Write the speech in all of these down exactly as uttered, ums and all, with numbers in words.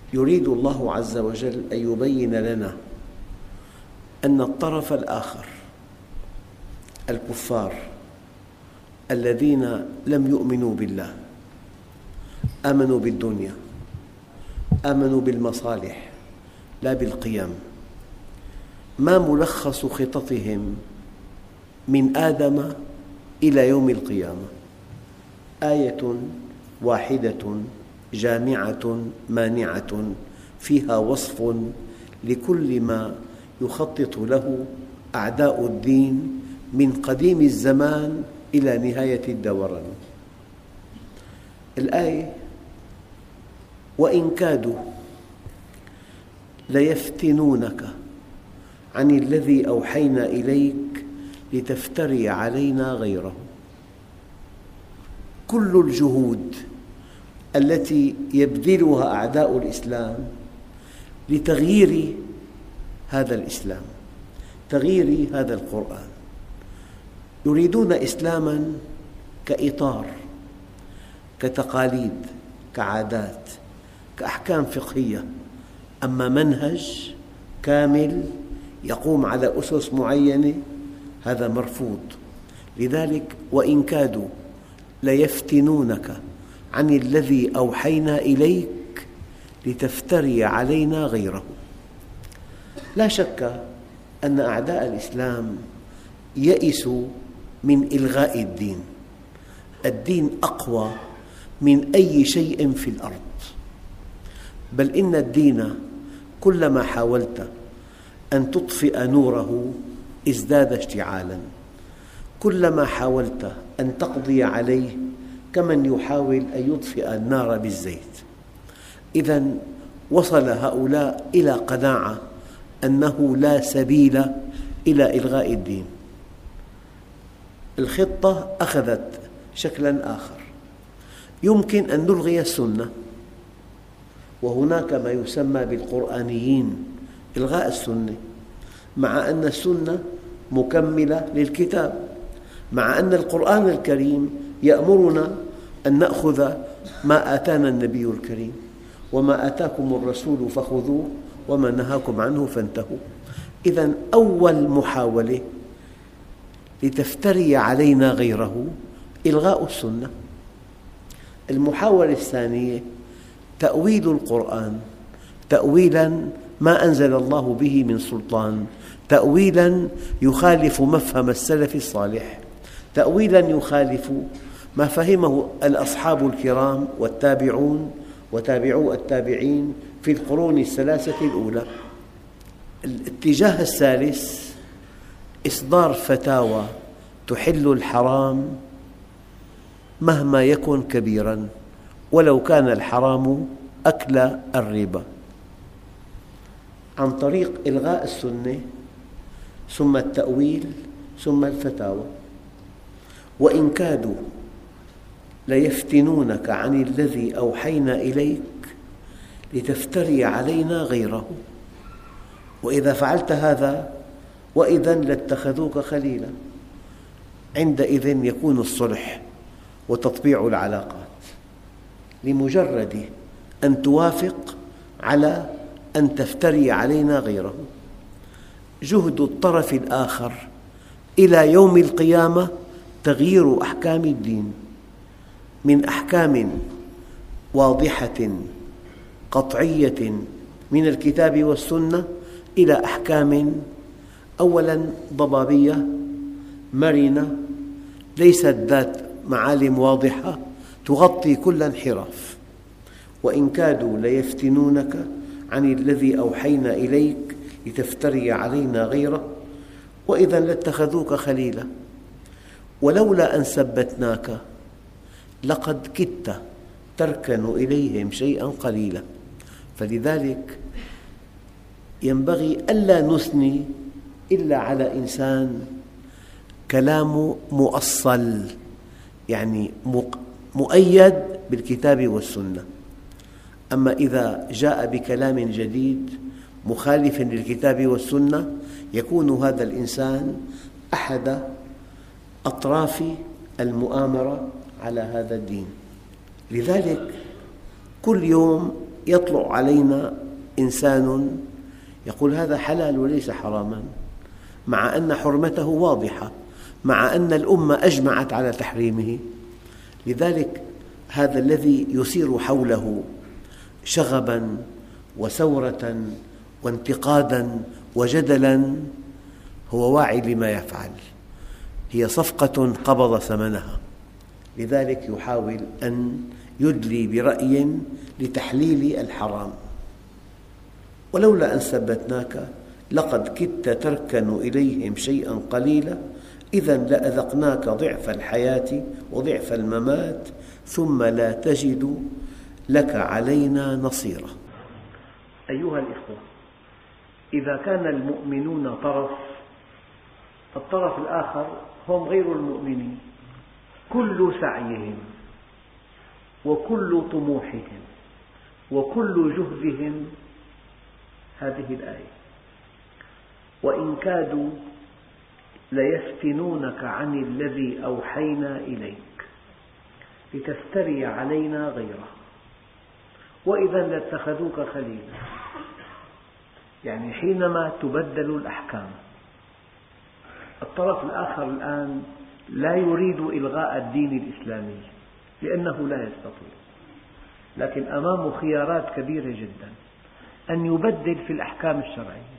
يريد الله عز وجل أن يبين لنا أن الطرف الآخر، الكفار الذين لم يؤمنوا بالله، آمنوا بالدنيا، آمنوا بالمصالح لا بالقيم، ما ملخص خططهم من آدم إلى يوم القيامة؟ آية واحدة جامعة مانعة فيها وصف لكل ما يخطط له أعداء الدين من قديم الزمان إلى نهاية الدوران. الآية: وإن كادوا ليفتنونك عن الذي أوحينا إليك لتفتري علينا غيره. كل الجهود التي يبذلها أعداء الإسلام لتغيير هذا الإسلام، تغيير هذا القرآن، يريدون إسلاما كإطار، كتقاليد، كعادات، كأحكام فقهية، أما منهج كامل يقوم على أسس معينة هذا مرفوض. لذلك وإن كادوا ليفتنونك عن الذي أوحينا إليك لتفتري علينا غيره. لا شك أن أعداء الإسلام يئسوا من إلغاء الدين. الدين أقوى من أي شيء في الأرض، بل إن الدين كلما حاولت أن تطفئ نوره ازداد اشتعالاً، كلما حاولت أن تقضي عليه كمن يحاول أن يطفئ النار بالزيت. إذن وصل هؤلاء إلى قناعة أنه لا سبيل إلى إلغاء الدين. الخطة أخذت شكلاً آخر، يمكن أن نلغي السنة، وهناك ما يسمى بالقرآنيين، إلغاء السنة، مع أن السنة مكملة للكتاب، مع أن القرآن الكريم يأمرنا أن نأخذ ما آتانا النبي الكريم، وما آتاكم الرسول فخذوه وما نهاكم عنه فانتهوا. إذن أول محاولة لتفتري علينا غيره إلغاء السنة. المحاولة الثانية تأويل القرآن تأويلاً ما أنزل الله به من سلطان، تأويلاً يخالف مفهم السلف الصالح، تأويلاً يخالف ما فهمه الأصحاب الكرام والتابعون وتابعو التابعين في القرون الثلاثة الأولى. الاتجاه الثالث إصدار فتاوى تحل الحرام مهما يكن كبيراً، ولو كان الحرام أكل الربا، عن طريق إلغاء السنة ثم التأويل ثم الفتاوى. وإن كادوا ليفتنونك عن الذي أوحينا إليك لتفتري علينا غيره، وإذا فعلت هذا وإذن لاتخذوك خليلا. عندئذ يكون الصلح وتطبيع العلاقات، لمجرد أن توافق على أن تفتري علينا غيره. جهد الطرف الآخر إلى يوم القيامة تغيير أحكام الدين، من أحكام واضحة قطعية من الكتاب والسنة إلى أحكام أولاً ضبابية مرنة ليست ذات معالم واضحة تغطي كل انحراف. وإن كادوا ليفتنونك عن الذي أوحينا إليك لتفتري علينا غيره وإذا لاتخذوك خليلا ولولا أن ثبتناك لقد كدت تركن إليهم شيئا قليلا. فلذلك ينبغي ألا نثني إلا على إنسان كلامه مؤصل، يعني مؤيد بالكتاب والسنة. أما إذا جاء بكلام جديد مخالف للكتاب والسنة يكون هذا الإنسان أحد أطراف المؤامرة على هذا الدين. لذلك كل يوم يطلع علينا إنسان يقول هذا حلال وليس حراما، مع أن حرمته واضحة، مع أن الأمة أجمعت على تحريمه. لذلك هذا الذي يثير حوله شغبا وثورة وانتقادا وجدلا هو واعي لما يفعل، هي صفقة قبض ثمنها. لذلك يحاول أن يدلي برأي لتحليل الحرام. ولولا أن ثبتناك لقد كدت تركن إليهم شيئا قليلا إذا لأذقناك ضعف الحياة وضعف الممات ثم لا تجد لك علينا نصيرا. أيها الإخوة، إذا كان المؤمنون طرف، الطرف الآخر هم غير المؤمنين، كل سعيهم وكل طموحهم وكل جهدهم هذه الآية: وإن كادوا ليفتنونك عن الذي أوحينا إليك لتفتري علينا غيره وإذا لاتخذوك خليلا. يعني حينما تبدل الأحكام، الطرف الآخر الآن لا يريد إلغاء الدين الإسلامي لأنه لا يستطيع، لكن أمامه خيارات كبيرة جدا أن يبدل في الأحكام الشرعية.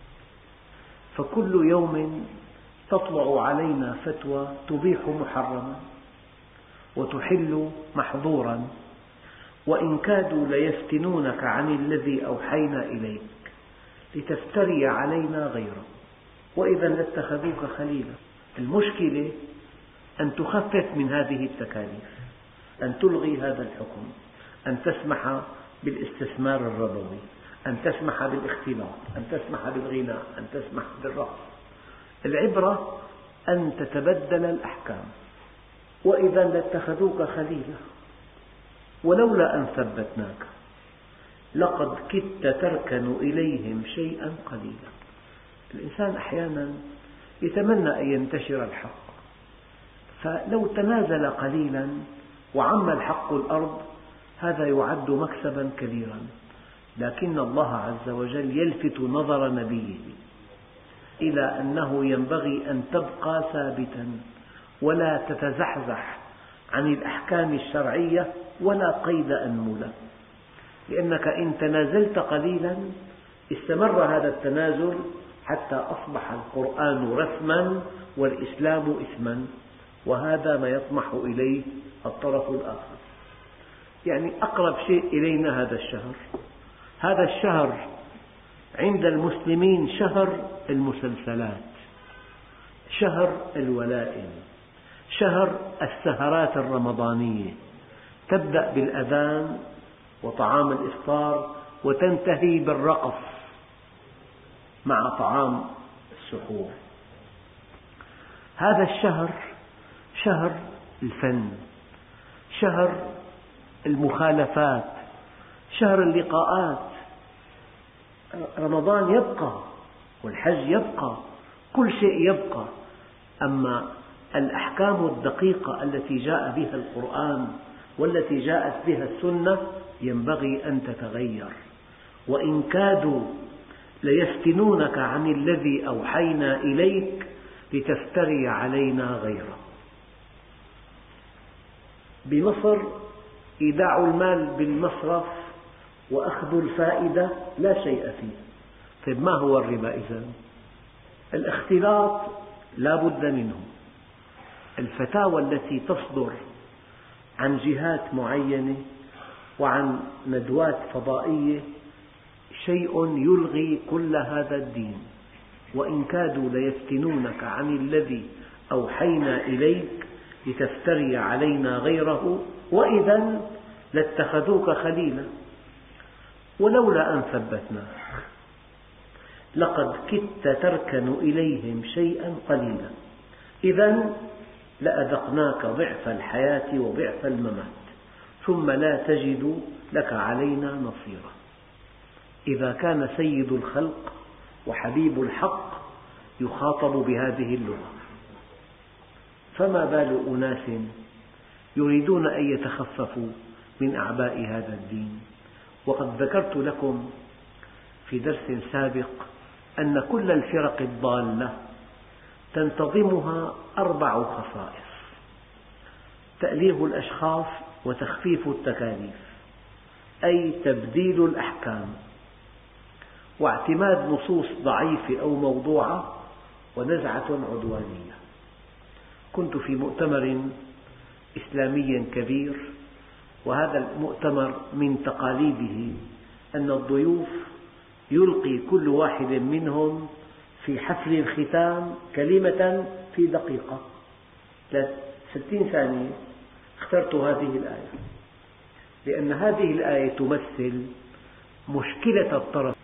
فكل يوم تطلع علينا فتوى تبيح محرما وتحل محظورا. وإن كادوا ليفتنونك عن الذي أوحينا إليك لتفتري علينا غيره وإذا لاتخذوك خليلا. المشكلة أن تخفف من هذه التكاليف، أن تلغي هذا الحكم، أن تسمح بالاستثمار الربوي، أن تسمح بالاختلاط، أن تسمح بالغناء، أن تسمح بالرقص. العبرة أن تتبدل الأحكام. وإذا لاتخذوك خليلا ولولا أن ثبتناك لقد كدت تركن إليهم شيئا قليلا. الإنسان أحيانا يتمنى أن ينتشر الحق، فلو تنازل قليلا وعم الحق الأرض هذا يعد مكسبا كبيرا. لكن الله عز وجل يلفت نظر نبيه إلى أنه ينبغي أن تبقى ثابتا ولا تتزحزح عن الأحكام الشرعية ولا قيد أنملة، لأنك إن تنازلت قليلا استمر هذا التنازل حتى أصبح القرآن رسما والإسلام إثما، وهذا ما يطمح إليه الطرف الآخر. يعني أقرب شيء إلينا هذا الشهر. هذا الشهر عند المسلمين شهر المسلسلات، شهر الولائم، شهر السهرات الرمضانية، تبدأ بالأذان وطعام الإفطار وتنتهي بالرقص مع طعام السحور. هذا الشهر شهر الفن، شهر المخالفات، شهر اللقاءات. رمضان يبقى والحج يبقى، كل شيء يبقى، أما الأحكام الدقيقة التي جاء بها القرآن والتي جاءت بها السنة ينبغي أن تتغير. وإن كادوا ليفتنونك عن الذي أوحينا إليك لتفتري علينا غيره. بمصر إيداع المال بالمصرف وأخذ الفائدة لا شيء فيه. طيب ما هو الربا إذن؟ الاختلاط لا بد منه. الفتاوى التي تصدر عن جهات معينة وعن ندوات فضائية شيء يلغي كل هذا الدين. وإن كادوا ليفتنونك عن الذي أوحينا إليك لتفتري علينا غيره وإذا لاتخذوك خليلا ولولا أن ثبتناك لقد كدت تركن إليهم شيئا قليلا إذا لأذقناك ضعف الحياة وضعف الممات ثم لا تجد لك علينا نصيرا. إذا كان سيد الخلق وحبيب الحق يخاطب بهذه اللغة، فما بال أناس يريدون أن يتخففوا من أعباء هذا الدين وقد ذكرت لكم في درس سابق أن كل الفرق الضالة تنتظمها أربع خصائص: تأليه الأشخاص وتخفيف التكاليف، أي تبديل الأحكام، واعتماد نصوص ضعيفة أو موضوعة، ونزعة عدوانية. كنت في مؤتمر إسلامي كبير، وهذا المؤتمر من تقاليده أن الضيوف يلقي كل واحد منهم في حفل الختام كلمة في دقيقة، ستين ثانية. اخترت هذه الآية لأن هذه الآية تمثل مشكلة الطرف